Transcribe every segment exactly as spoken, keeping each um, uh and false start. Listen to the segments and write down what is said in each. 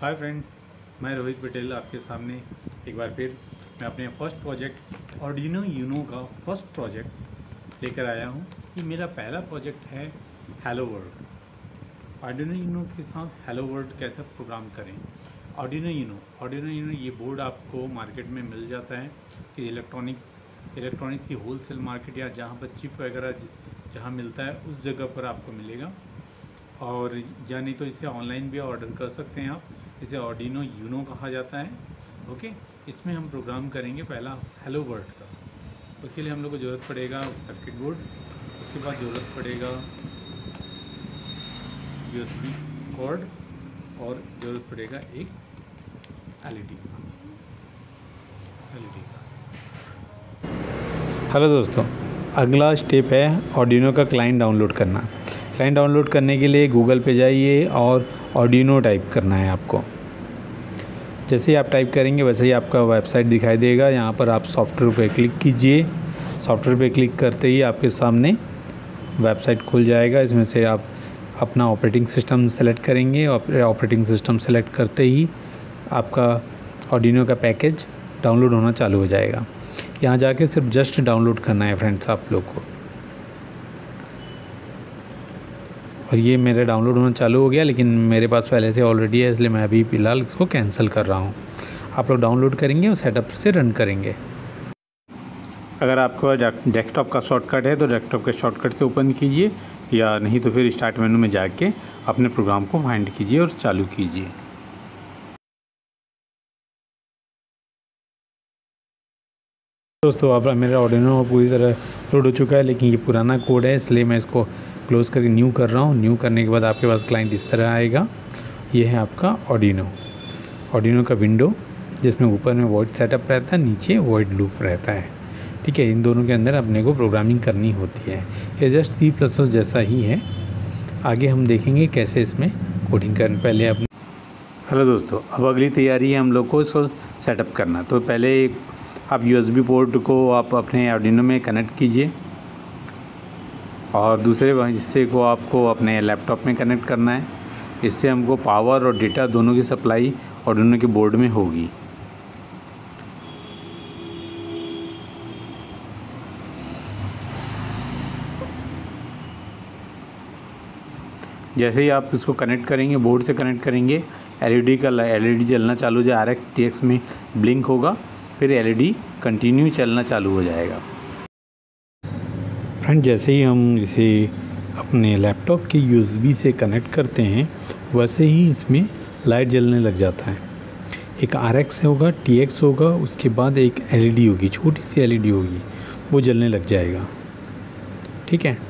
Hi friends, मैं रोहित पटेल आपके सामने एक बार फिर मैं अपने फर्स्ट प्रोजेक्ट आर्डिनो यूनो का फर्स्ट प्रोजेक्ट लेकर आया हूँ। ये मेरा पहला प्रोजेक्ट है हेलो वर्ल्ड। आर्डिनो यूनो के साथ हेलो वर्ल्ड कैसे प्रोग्राम करें। आर्डिनो यूनो आर्डिनो यूनो ये बोर्ड आपको मार्केट में मिल जाता है कि इलेक्ट्रॉनिक्स इलेक्ट्रॉनिक्स की होलसेल मार्केट या जहाँ पर चिप वगैरह जिस जहाँ मिलता है उस जगह पर आपको मिलेगा, और या नहीं तो इसे ऑनलाइन भी ऑर्डर कर सकते हैं आप। इसे आर्डिनो यूनो कहा जाता है। ओके, इसमें हम प्रोग्राम करेंगे पहला हेलो वर्ल्ड का। उसके लिए हम लोग को ज़रूरत पड़ेगा सर्किट बोर्ड, उसके बाद ज़रूरत पड़ेगा यूएसबी कॉर्ड, और ज़रूरत पड़ेगा एक एलईडी का एलईडी का हेलो दोस्तों, अगला स्टेप है आर्डिनो का क्लाइंट डाउनलोड करना। क्लाइंट डाउनलोड करने के लिए गूगल पे जाइए और आर्डिनो टाइप करना है आपको। जैसे ही आप टाइप करेंगे वैसे ही आपका वेबसाइट दिखाई देगा। यहाँ पर आप सॉफ्टवेयर पे क्लिक कीजिए। सॉफ्टवेयर पे क्लिक करते ही आपके सामने वेबसाइट खुल जाएगा। इसमें से आप अपना ऑपरेटिंग सिस्टम सेलेक्ट करेंगे और ऑपरेटिंग सिस्टम सेलेक्ट करते ही आपका आर्डिनो का पैकेज डाउनलोड होना चालू हो जाएगा। यहाँ जाके सिर्फ जस्ट डाउनलोड करना है फ्रेंड्स आप लोग को। और ये मेरा डाउनलोड होना चालू हो गया, लेकिन मेरे पास पहले से ऑलरेडी है, इसलिए मैं अभी फ़िलहाल इसको कैंसिल कर रहा हूँ। आप लोग डाउनलोड करेंगे और सेटअप से रन करेंगे। अगर आपका डेस्कटॉप का शॉर्टकट है तो डेस्कटॉप के शॉर्टकट से ओपन कीजिए, या नहीं तो फिर स्टार्ट मेनू में जाके अपने प्रोग्राम को फाइंड कीजिए और चालू कीजिए। दोस्तों, अब मेरा आर्डिनो पूरी तरह लोड हो चुका है, लेकिन ये पुराना कोड है, इसलिए मैं इसको क्लोज़ करके न्यू कर रहा हूँ। न्यू करने के बाद आपके पास क्लाइंट इस तरह आएगा। ये है आपका आर्डिनो आर्डिनो का विंडो, जिसमें ऊपर में वॉइड सेटअप रहता है, नीचे वॉइड लूप रहता है। ठीक है, इन दोनों के अंदर अपने को प्रोग्रामिंग करनी होती है। ये जस्ट सी प्लस प्लस जैसा ही है। आगे हम देखेंगे कैसे इसमें कोडिंग करने। पहले अपने हेलो दोस्तों, अब अगली तैयारी है हम लोग को इसको सेटअप करना। तो पहले आप यूएसबी पोर्ट को आप अपने आर्डिनो में कनेक्ट कीजिए, और दूसरे हिस्से को आपको अपने लैपटॉप में कनेक्ट करना है। इससे हमको पावर और डेटा दोनों की सप्लाई आर्डिनो के बोर्ड में होगी। जैसे ही आप इसको कनेक्ट करेंगे, बोर्ड से कनेक्ट करेंगे, एलईडी का एलईडी जलना चालू हो जाए। आर एक्स टी एक्स में ब्लिंक होगा, फिर एलईडी कंटिन्यू चलना चालू हो जाएगा। फ्रेंड, जैसे ही हम इसे अपने लैपटॉप के यूएसबी से कनेक्ट करते हैं, वैसे ही इसमें लाइट जलने लग जाता है। एक आर एक्स होगा, टी एक्स होगा, उसके बाद एक एलईडी होगी, छोटी सी एलईडी होगी, वो जलने लग जाएगा। ठीक है।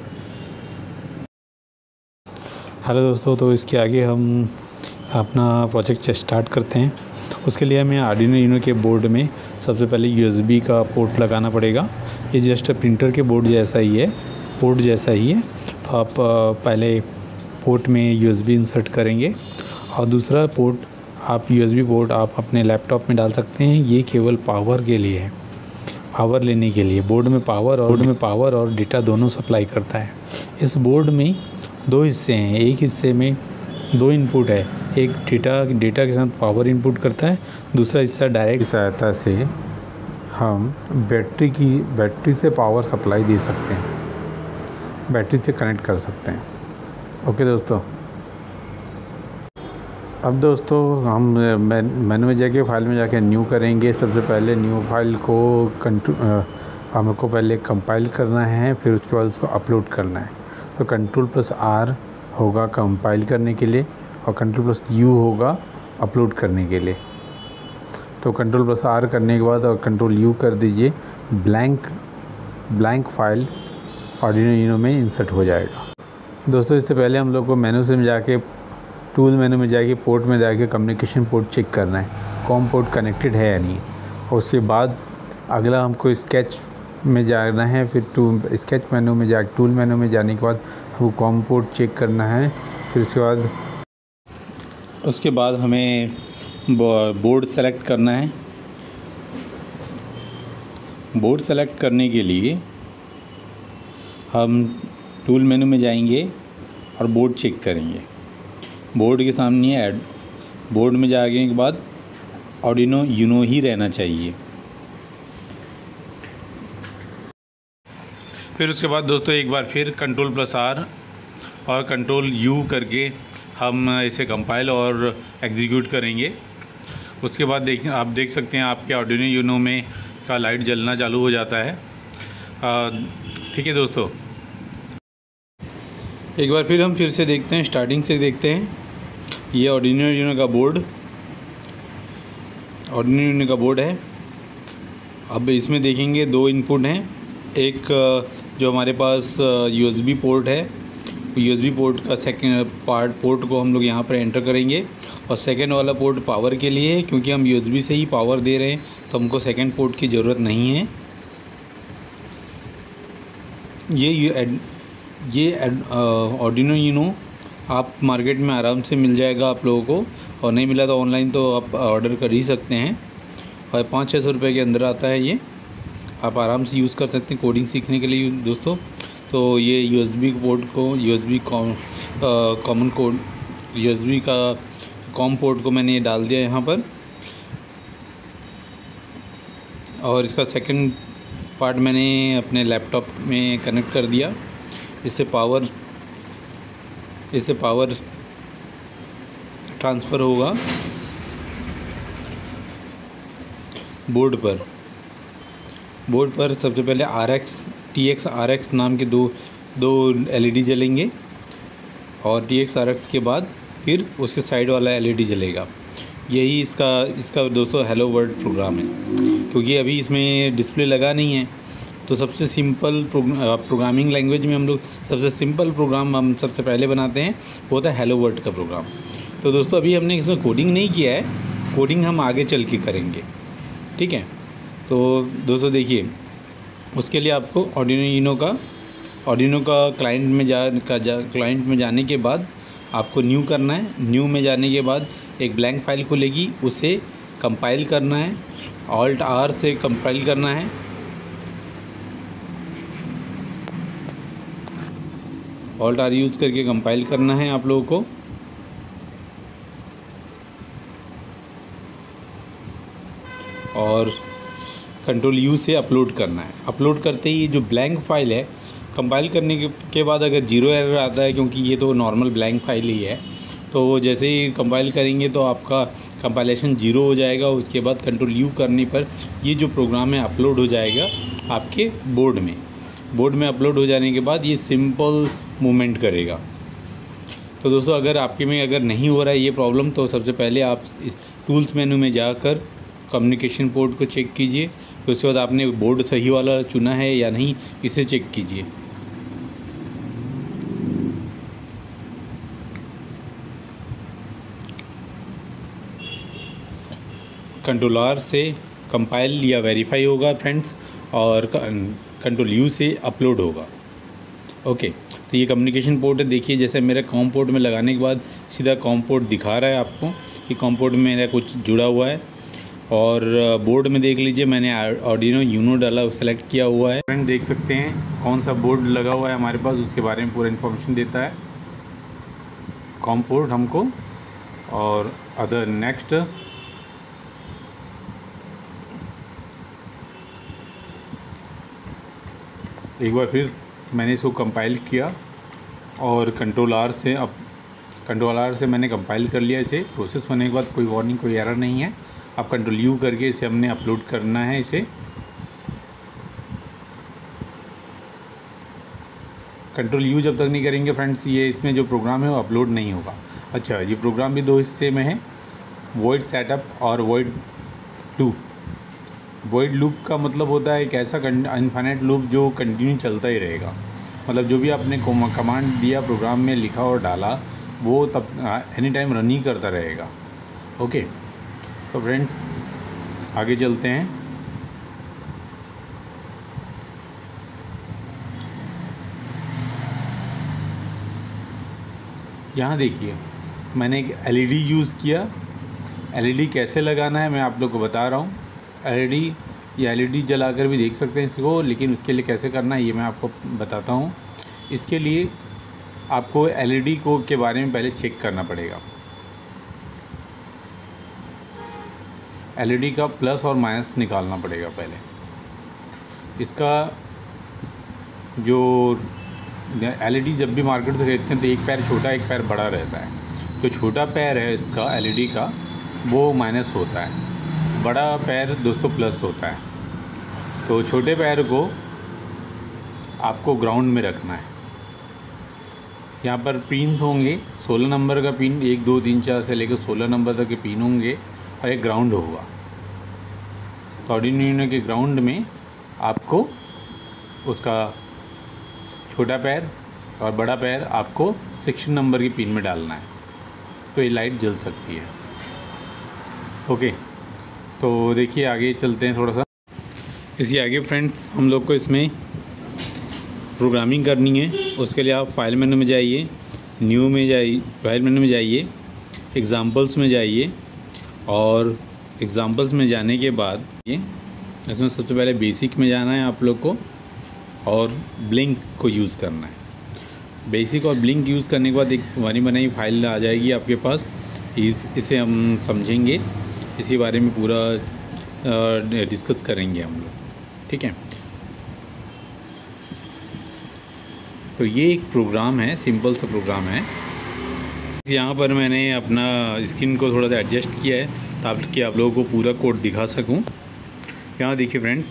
हेलो दोस्तों, तो इसके आगे हम अपना प्रोजेक्ट स्टार्ट करते हैं। उसके लिए हमें आर्डिनो यूनो के बोर्ड में सबसे पहले यूएसबी का पोर्ट लगाना पड़ेगा। ये जस्ट प्रिंटर के बोर्ड जैसा ही है, पोर्ट जैसा ही है। तो आप पहले पोर्ट में यूएसबी इंसर्ट करेंगे, और दूसरा पोर्ट आप यूएसबी पोर्ट आप अपने लैपटॉप में डाल सकते हैं। ये केवल पावर के लिए है, पावर लेने के लिए। बोर्ड में पावर और बोर्ड में पावर और डेटा दोनों सप्लाई करता है। इस बोर्ड में दो हिस्से हैं। एक हिस्से में दो इनपुट है, एक डेटा डेटा के साथ पावर इनपुट करता है, दूसरा हिस्सा डायरेक्ट सहायता से हम बैटरी की बैटरी से पावर सप्लाई दे सकते हैं, बैटरी से कनेक्ट कर सकते हैं। ओके दोस्तों, अब दोस्तों हम मेनू में जाके फाइल में जाके न्यू करेंगे। सबसे पहले न्यू फाइल को कंट्रो हमको पहले कंपाइल करना है, फिर उसके बाद उसको अपलोड करना है। तो कंट्रोल प्लस आर होगा कंपाइल करने के लिए, और कंट्रोल प्लस यू होगा अपलोड करने के लिए। तो कंट्रोल प्लस आर करने के बाद और कंट्रोल यू कर दीजिए, blank blank file Arduino Uno में इंसर्ट हो जाएगा। दोस्तों, इससे पहले हम लोग को मेनू से जाके टूल मेनू में जाके पोर्ट में जाके कम्युनिकेशन पोर्ट चेक करना है, कॉम पोर्ट कनेक्टेड है या नहीं। और उसके बाद अगला हमको स्केच में जाना है। फिर टू स्केच मेनू में जा टूल मेनू में जाने के बाद वो कॉम पोर्ट चेक करना है। फिर उसके बाद उसके बाद हमें बोर्ड सेलेक्ट करना है। बोर्ड सेलेक्ट करने के लिए हम टूल मेनू में जाएंगे और बोर्ड चेक करेंगे। बोर्ड के सामने ऐड बोर्ड में जाने के बाद आर्डिनो यूनो ही रहना चाहिए। फिर उसके बाद दोस्तों एक बार फिर कंट्रोल प्लस आर और कंट्रोल यू करके हम इसे कंपाइल और एग्जीक्यूट करेंगे। उसके बाद देख आप देख सकते हैं आपके आर्डिनो यूनो में का लाइट जलना चालू हो जाता है। ठीक है दोस्तों, एक बार फिर हम फिर से देखते हैं, स्टार्टिंग से देखते हैं। ये आर्डिनो यूनो का बोर्ड आर्डिनो यूनो का बोर्ड है। अब इसमें देखेंगे दो इनपुट हैं, एक जो हमारे पास यूएसबी पोर्ट है, यूएसबी पोर्ट का सेकंड पार्ट पोर्ट को हम लोग यहाँ पर एंटर करेंगे और सेकंड वाला पोर्ट पावर के लिए है, क्योंकि हम यूएसबी से ही पावर दे रहे हैं तो हमको सेकंड पोर्ट की ज़रूरत नहीं है। ये ये आर्डिनो यूनो आप मार्केट में आराम से मिल जाएगा आप लोगों को, और नहीं मिला तो ऑनलाइन तो आप ऑर्डर कर ही सकते हैं, और पाँच छः सौ रुपये के अंदर आता है। ये आप आराम से यूज़ कर सकते हैं कोडिंग सीखने के लिए दोस्तों। तो ये यूएसबी पोर्ट को यूएसबी कॉमन कोड यूएसबी का कॉम पोर्ट को मैंने डाल दिया यहाँ पर, और इसका सेकंड पार्ट मैंने अपने लैपटॉप में कनेक्ट कर दिया। इससे पावर इससे पावर ट्रांसफ़र होगा बोर्ड पर। बोर्ड पर सबसे पहले R X T X R X नाम के दो दो एलईडी जलेंगे, और टी एक्स आर एक्स के बाद फिर उसके साइड वाला एलईडी जलेगा। यही इसका इसका दोस्तों हेलो वर्ल्ड प्रोग्राम है। क्योंकि अभी इसमें डिस्प्ले लगा नहीं है तो सबसे सिंपल प्रोग्रामिंग लैंग्वेज में हम लोग सबसे सिंपल प्रोग्राम हम सबसे पहले बनाते हैं, वो होता है हेलो वर्ल्ड का प्रोग्राम। तो दोस्तों अभी हमने इसमें कोडिंग नहीं किया है, कोडिंग हम आगे चल के करेंगे। ठीक है, तो दोस्तों देखिए, उसके लिए आपको आर्डिनो यूनो का आर्डिनो का क्लाइंट में जा का जा क्लाइंट में जाने के बाद आपको न्यू करना है। न्यू में जाने के बाद एक ब्लैंक फाइल खुलेगी, उसे कंपाइल करना है, ऑल्ट आर से कंपाइल करना है। ऑल्ट आर यूज़ करके कंपाइल करना है आप लोगों को। और कंट्रोल यू से अपलोड करना है। अपलोड करते ही जो ब्लैंक फाइल है, कंपाइल करने के, के बाद अगर जीरो एरर आता है, क्योंकि ये तो नॉर्मल ब्लैंक फाइल ही है, तो जैसे ही कंपाइल करेंगे तो आपका कंपाइलेशन जीरो हो जाएगा। उसके बाद कंट्रोल यू करने पर ये जो प्रोग्राम है अपलोड हो जाएगा आपके बोर्ड में। बोर्ड में अपलोड हो जाने के बाद ये सिंपल मूवमेंट करेगा। तो दोस्तों अगर आपके में अगर नहीं हो रहा है ये प्रॉब्लम, तो सबसे पहले आप इस टूल्स मेनू में जाकर कम्युनिकेशन पोर्ट को चेक कीजिए। तो उसके बाद आपने बोर्ड सही वाला चुना है या नहीं, इसे चेक कीजिए। कंट्रोल आर से कंपाइल या वेरीफाई होगा फ्रेंड्स, और कंट्रोल यू से अपलोड होगा। ओके, तो ये कम्युनिकेशन पोर्ट है। देखिए जैसे मेरा कॉम पोर्ट में लगाने के बाद सीधा कॉम पोर्ट दिखा रहा है आपको कि कॉम पोर्ट में मेरा कुछ जुड़ा हुआ है। और बोर्ड में देख लीजिए मैंने आर्डिनो यूनो डाला, सेलेक्ट किया हुआ है। फ्रेंड देख सकते हैं कौन सा बोर्ड लगा हुआ है हमारे पास, उसके बारे में पूरा इन्फॉर्मेशन देता है कॉम पोर्ट हमको। और अदर नेक्स्ट, एक बार फिर मैंने इसको कंपाइल किया और कंट्रोल आर से अब कंट्रोल आर से मैंने कंपाइल कर लिया इसे। प्रोसेस होने के बाद कोई वार्निंग, कोई एरर नहीं है। अब कंट्रोल यू करके इसे हमने अपलोड करना है। इसे कंट्रोल यू जब तक नहीं करेंगे फ्रेंड्स, ये इसमें जो प्रोग्राम है वो अपलोड नहीं होगा। अच्छा, ये प्रोग्राम भी दो हिस्से में है, वॉइड सेटअप और वॉइड लूप। वॉइड लूप का मतलब होता है एक ऐसा इनफाइनाइट लूप जो कंटिन्यू चलता ही रहेगा। मतलब जो भी आपने कमांड दिया, प्रोग्राम में लिखा और डाला, वो तब एनी टाइम रन ही करता रहेगा। ओके, तो फ्रेंड आगे चलते हैं। यहाँ देखिए मैंने एक एलईडी यूज़ किया। एलईडी कैसे लगाना है मैं आप लोग को बता रहा हूँ। एलईडी या एलईडी जलाकर भी देख सकते हैं इसको, लेकिन उसके लिए कैसे करना है ये मैं आपको बताता हूँ। इसके लिए आपको एलईडी को के बारे में पहले चेक करना पड़ेगा। एलईडी का प्लस और माइनस निकालना पड़ेगा पहले। इसका जो एलईडी जब भी मार्केट से खरीदते हैं तो एक पैर छोटा एक पैर बड़ा रहता है। जो छोटा पैर है इसका एलईडी का वो माइनस होता है, बड़ा पैर दोस्तों प्लस होता है। तो छोटे पैर को आपको ग्राउंड में रखना है। यहाँ पर पिन्स होंगे, सोलह नंबर का पिन, एक दो तीन चार से लेकर सोलह नंबर तक के पिन होंगे और एक ग्राउंड होगा। तो आर्डिनो यूनो के ग्राउंड में आपको उसका छोटा पैर और बड़ा पैर आपको सिक्सटीन नंबर की पिन में डालना है, तो ये लाइट जल सकती है। ओके, तो देखिए आगे चलते हैं थोड़ा सा। इसके आगे फ्रेंड्स हम लोग को इसमें प्रोग्रामिंग करनी है। उसके लिए आप फाइल मेनू में जाइए, न्यू में जाइए, फाइल मेनू में जाइए, एग्जाम्पल्स में जाइए और एग्जाम्पल्स में जाने के बाद ये इसमें सबसे पहले बेसिक में जाना है आप लोग को और ब्लिंक को यूज़ करना है। बेसिक और ब्लिंक यूज़ करने के बाद एक बनी बनाई फाइल आ जाएगी आपके पास। इस इसे हम समझेंगे, इसी बारे में पूरा डिस्कस करेंगे हम लोग, ठीक है। तो ये एक प्रोग्राम है, सिंपल सा प्रोग्राम है। यहाँ पर मैंने अपना स्क्रीन को थोड़ा सा एडजस्ट किया है ताकि आप लोगों को पूरा कोड दिखा सकूँ। यहाँ देखिए फ्रेंड,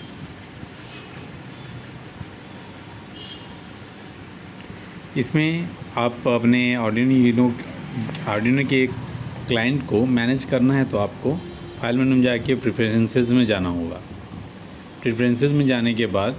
इसमें आप अपने आर्डिनो यूनो आर्डिनो के क्लाइंट को मैनेज करना है तो आपको फाइल मेनू में जाके प्रेफरेंसेस में जाना होगा। प्रेफरेंसेस में जाने के बाद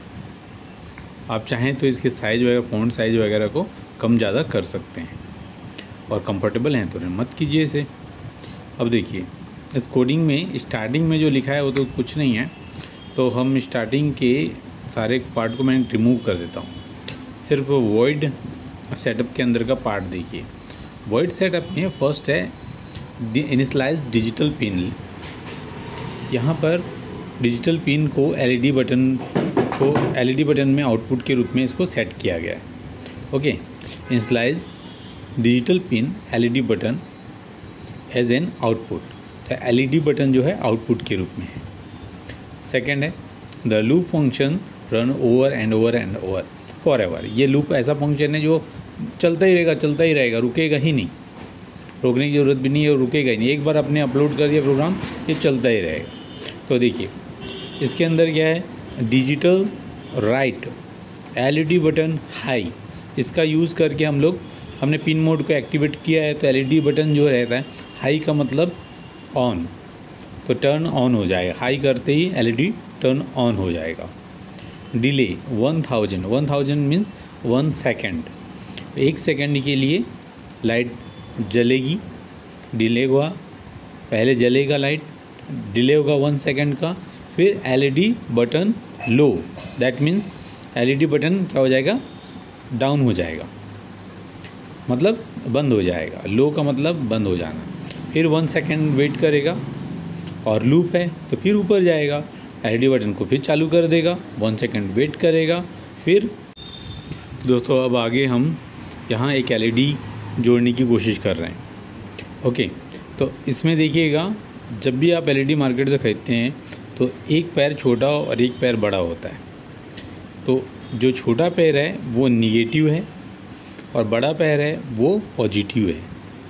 आप चाहें तो इसके साइज़ वगैरह, फ़ॉन्ट साइज़ वगैरह को कम ज़्यादा कर सकते हैं और कंफर्टेबल हैं तो मत कीजिए इसे। अब देखिए इस कोडिंग में स्टार्टिंग में जो लिखा है वो तो कुछ नहीं है, तो हम स्टार्टिंग के सारे पार्ट को मैं रिमूव कर देता हूँ। सिर्फ वॉइड सेटअप के अंदर का पार्ट देखिए। वॉइड सेटअप में फर्स्ट है इनिशियलाइज डिजिटल पिन। यहाँ पर डिजिटल पिन को एलईडी बटन को एलईडी बटन में आउटपुट के रूप में इसको सेट किया गया है। Okay, initialize digital pin LED button as an output. तो एलईडी बटन जो है आउटपुट के रूप में है। सेकेंड है the loop function run over and over and over forever. ये लूप ऐसा फंक्शन है जो चलता ही रहेगा चलता ही रहेगा रुकेगा ही नहीं, रोकने की ज़रूरत भी नहीं है, रुकेगा ही नहीं। एक बार आपने अपलोड कर दिया प्रोग्राम, ये चलता ही रहेगा। तो देखिए इसके अंदर क्या है, digital write LED button high. इसका यूज़ करके हम लोग हमने पिन मोड को एक्टिवेट किया है, तो एलईडी बटन जो रहता है हाई का मतलब ऑन, तो टर्न ऑन हो जाएगा। हाई करते ही एलईडी टर्न ऑन हो जाएगा। Delay one thousand one thousand means one second, एक सेकेंड के लिए लाइट जलेगी। डिले हुआ, पहले जलेगा लाइट, डिले होगा वन सेकेंड का, फिर LED button low, that means LED button क्या हो जाएगा, डाउन हो जाएगा, मतलब बंद हो जाएगा। लो का मतलब बंद हो जाना। फिर वन सेकेंड वेट करेगा और लूप है तो फिर ऊपर जाएगा, एलईडी बटन को फिर चालू कर देगा, वन सेकेंड वेट करेगा। फिर दोस्तों अब आगे हम यहाँ एक एलईडी जोड़ने की कोशिश कर रहे हैं। ओके, तो इसमें देखिएगा जब भी आप एलईडी मार्केट से ख़रीदते हैं तो एक पैर छोटा और एक पैर बड़ा होता है। तो जो छोटा पैर है वो निगेटिव है और बड़ा पैर है वो पॉजिटिव है।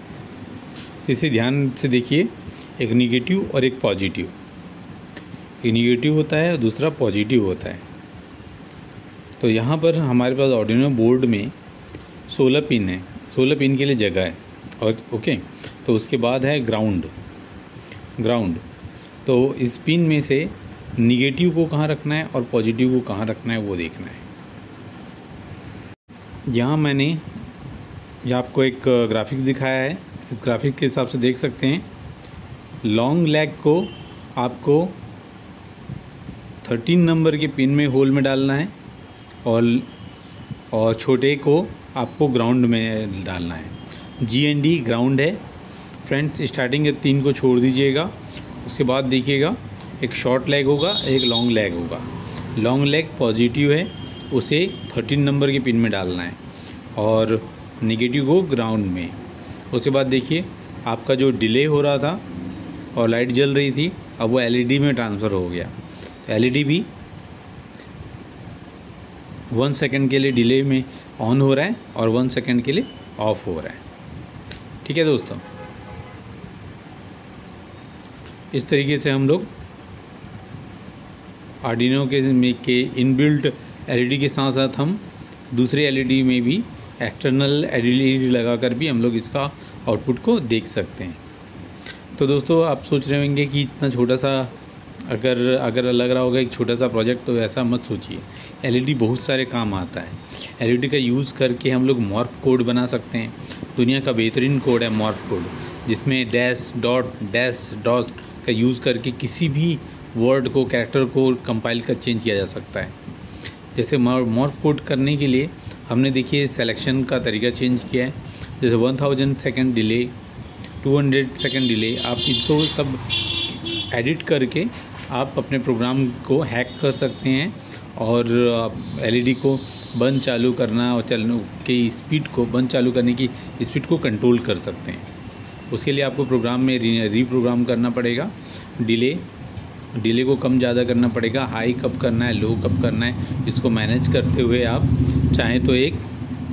इसे ध्यान से देखिए, एक निगेटिव और एक पॉजिटिव, एक निगेटिव होता है और दूसरा पॉजिटिव होता है। तो यहाँ पर हमारे पास आर्डिनो बोर्ड में सोलह पिन है, सोलह पिन के लिए जगह है। और ओके, तो उसके बाद है ग्राउंड ग्राउंड तो इस पिन में से निगेटिव को कहाँ रखना है और पॉजिटिव को कहाँ रखना है वो देखना है। यहाँ मैंने यहाँ आपको एक ग्राफिक्स दिखाया है, इस ग्राफिक के हिसाब से देख सकते हैं। लॉन्ग लेग को आपको थर्टीन नंबर के पिन में होल में डालना है और और छोटे को आपको ग्राउंड में डालना है। जी एन डी ग्राउंड है फ्रेंड्स। स्टार्टिंग के तीन को छोड़ दीजिएगा, उसके बाद देखिएगा एक शॉर्ट लेग होगा, एक लॉन्ग लेग होगा। लॉन्ग लेग पॉजिटिव है, उसे थर्टीन नंबर के पिन में डालना है और नेगेटिव को ग्राउंड में। उसके बाद देखिए आपका जो डिले हो रहा था और लाइट जल रही थी, अब वो एलईडी में ट्रांसफ़र हो गया। एलईडी भी वन सेकंड के लिए डिले में ऑन हो रहा है और वन सेकंड के लिए ऑफ हो रहा है। ठीक है दोस्तों, इस तरीके से हम लोग आर्डिनो के में के इनबिल्ट एलईडी के साथ साथ हम दूसरे एलईडी में भी एक्सटर्नल एलईडी लगाकर भी हम लोग इसका आउटपुट को देख सकते हैं। तो दोस्तों, आप सोच रहे होंगे कि इतना छोटा सा अगर अगर लग रहा होगा एक छोटा सा प्रोजेक्ट, तो ऐसा मत सोचिए। एलईडी बहुत सारे काम आता है। एलईडी का यूज़ करके हम लोग मॉर्फ कोड बना सकते हैं। दुनिया का बेहतरीन कोड है मॉर्फ कोड, जिसमें डैश डॉट डैश डॉट का यूज़ करके किसी भी वर्ड को, कैरेक्टर को कंपाइल कर चेंज किया जा सकता है। जैसे मॉर्फ कोड करने के लिए हमने देखिए सिलेक्शन का तरीका चेंज किया है। जैसे one thousand second delay, two hundred second delay, आप इसको सब एडिट करके आप अपने प्रोग्राम को हैक कर सकते हैं और एलईडी को बंद चालू करना और चलने की स्पीड को, बंद चालू करने की स्पीड को कंट्रोल कर सकते हैं। उसके लिए आपको प्रोग्राम में री रीप्रोग्राम करना पड़ेगा। डिले डिले को कम ज़्यादा करना पड़ेगा, हाई कब करना है, लो कब करना है, इसको मैनेज करते हुए आप चाहें तो एक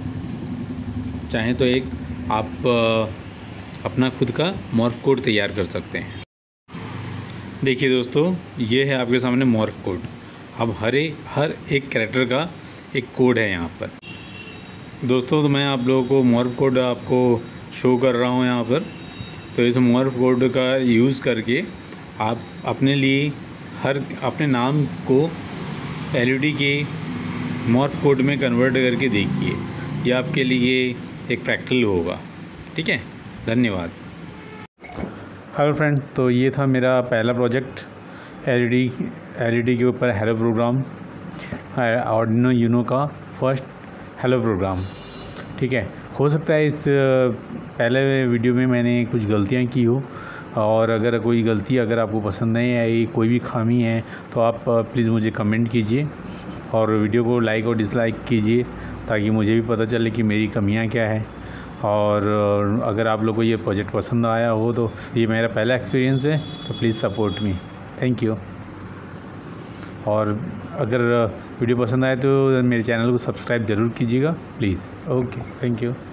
चाहें तो एक आप अपना खुद का मॉर्फ कोड तैयार कर सकते हैं। देखिए दोस्तों, ये है आपके सामने मॉर्फ कोड। अब हर एक हर एक कैरेक्टर का एक कोड है यहाँ पर। दोस्तों, तो मैं आप लोगों को मॉर्फ कोड आपको शो कर रहा हूँ यहाँ पर। तो इस मॉर्फ कोड का यूज़ करके आप अपने लिए हर अपने नाम को एलईडी के मॉर्फ कोड में कन्वर्ट करके देखिए। ये आपके लिए एक प्रैक्टिकल होगा। ठीक है, धन्यवाद। हेलो फ्रेंड, तो ये था मेरा पहला प्रोजेक्ट एलईडी एलईडी के ऊपर हेलो प्रोग्राम, आर्डिनो यूनो का फर्स्ट हेलो प्रोग्राम। ठीक है, हो सकता है इस पहले वीडियो में मैंने कुछ गलतियां की हो, और अगर कोई गलती अगर आपको पसंद नहीं आई, कोई भी खामी है, तो आप प्लीज़ मुझे कमेंट कीजिए और वीडियो को लाइक और डिसलाइक कीजिए, ताकि मुझे भी पता चले कि मेरी कमियां क्या है। और अगर आप लोगों को ये प्रोजेक्ट पसंद आया हो, तो ये मेरा पहला एक्सपीरियंस है, तो please support me. Thank you. और अगर वीडियो पसंद आए तो मेरे चैनल को सब्सक्राइब ज़रूर कीजिएगा प्लीज़। Okay, thank you.